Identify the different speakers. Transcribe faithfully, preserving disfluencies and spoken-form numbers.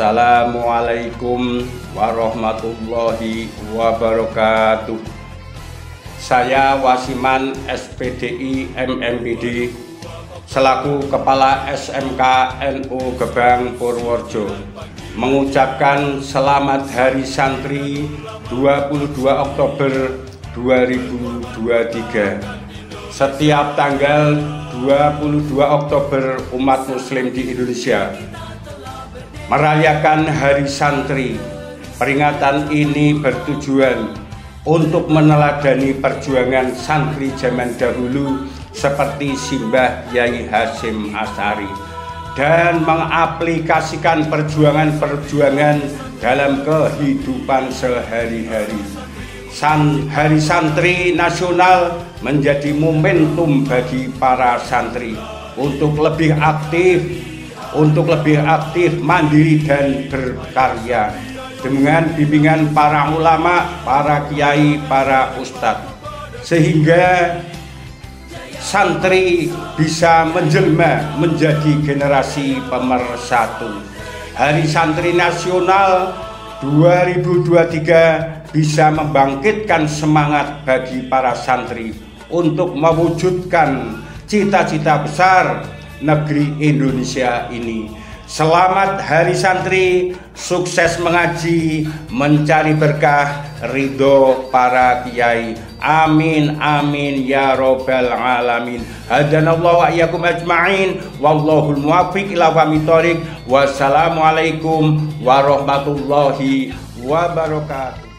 Speaker 1: Assalamualaikum warahmatullahi wabarakatuh. Saya Wasiman S P D I M M B D selaku Kepala S M K N U Gebang Purworejo mengucapkan selamat Hari Santri dua puluh dua Oktober dua ribu dua puluh tiga. Setiap tanggal dua puluh dua Oktober umat muslim di Indonesia merayakan Hari Santri. Peringatan ini bertujuan untuk meneladani perjuangan santri zaman dahulu seperti Simbah Yai Hasyim Asy'ari dan mengaplikasikan perjuangan-perjuangan dalam kehidupan sehari-hari. San, Hari Santri Nasional menjadi momentum bagi para santri untuk lebih aktif untuk lebih aktif, mandiri dan berkarya dengan bimbingan para ulama, para kiai, para ustadz, sehingga santri bisa menjelma menjadi generasi pemersatu. Hari Santri Nasional dua ribu dua puluh tiga bisa membangkitkan semangat bagi para santri untuk mewujudkan cita-cita besar negeri Indonesia ini. Selamat Hari Santri, sukses mengaji, mencari berkah, ridho para kiai. Amin amin ya robbal alamin. Hadanallahu wa iyyakum ajma'in. Wallahul muwaffiq ila aqwamit thoriq. Wassalamualaikum warahmatullahi wabarakatuh.